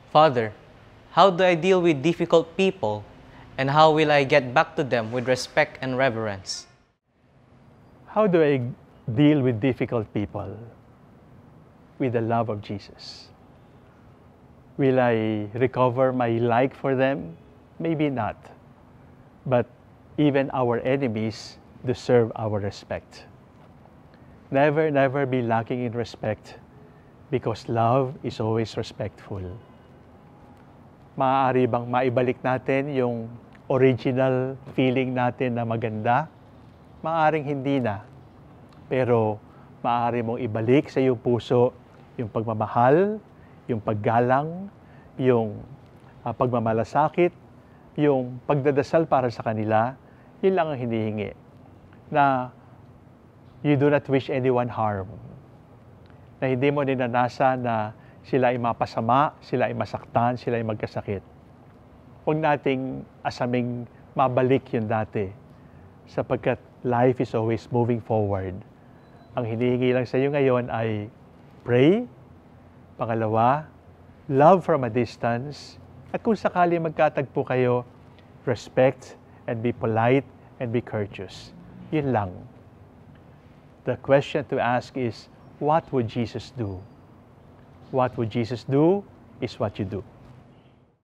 Father, how do I deal with difficult people, and how will I get back to them with respect and reverence? How do I deal with difficult people? With the love of Jesus. Will I recover my like for them? Maybe not. But even our enemies deserve our respect. Never, never be lacking in respect, because love is always respectful. Maaari bang maibalik natin yung original feeling natin na maganda? Maaring hindi na. Pero maaari mong ibalik sa iyong puso yung pagmamahal, yung paggalang, yung pagmamalasakit, yung pagdadasal para sa kanila. Yun lang ang hinihingi. Na you do not wish anyone harm. Na hindi mo ninanasa na sila ay mapasama, sila ay masaktan, sila ay magkasakit. Huwag nating asaming mabalik yun dati, sapagkat life is always moving forward. Ang hinihingi lang sa iyo ngayon ay pray. Pangalawa, love from a distance. At kung sakali magkatagpo kayo, respect and be polite and be courteous. Yun lang. The question to ask is, what would Jesus do? What would Jesus do is what you do.